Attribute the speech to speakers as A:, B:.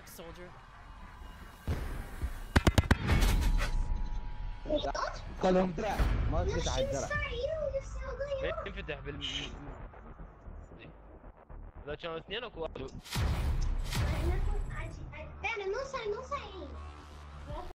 A: work, soldier.
B: خلهم درع ما تفتح الدرع.
C: ليه ينفتح اذا كانوا اثنين اكو واحد.
D: انا نوصل